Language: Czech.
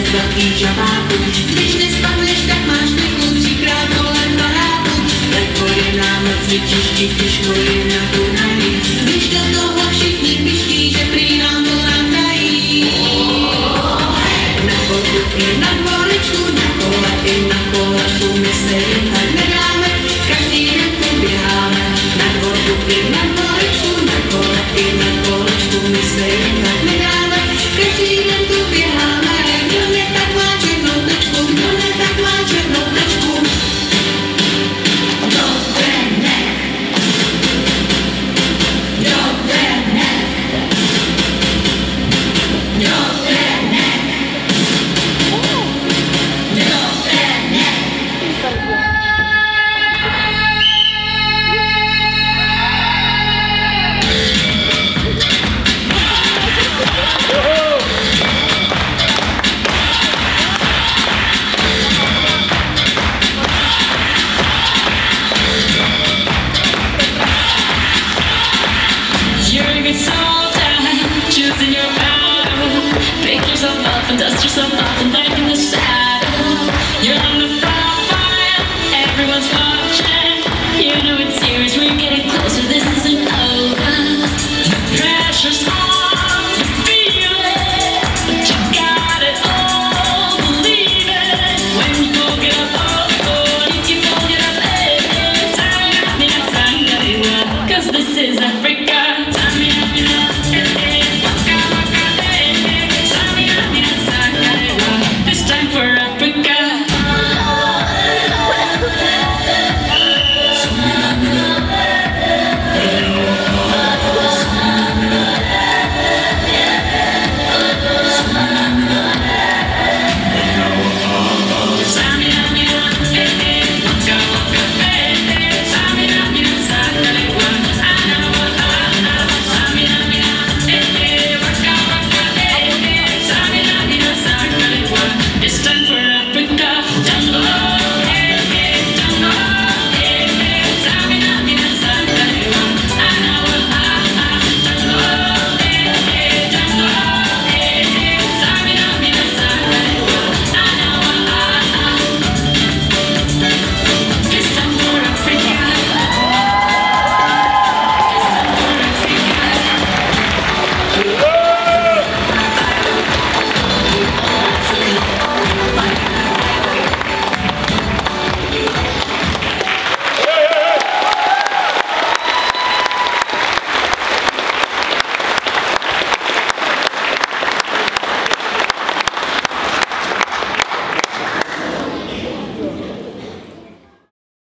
velký žabáku. Když nespadneš, tak máš kliku třikrát kolem baráku. Lehko je nám cvičíš, těžko je na Dunaji. Když do toho všichni piští, že prý nám to nandají. Na chodbu i na dvorečku, na kole i na kolačku, my se jen tak nedáme, každý den tu běháme. Na chodbu i na dvorečku, na kole i na kolačku, my se jen tak nedáme, každý den tu běháme. Kdo ne tak má černou tečku, kdo ne tak má černou tečku. Dobré nech, dobré nech, dobré nech, dobré nech. You're a good soldier, choosing your battle. Pick yourself up and dust yourself off and back in the saddle. You're on the front line, everyone's watching. You know it's serious, we're getting closer, this isn't over. The pressure's on, you feel it, but you got it all, believe it. When you fold it up, if you fold it up, cause this is Africa.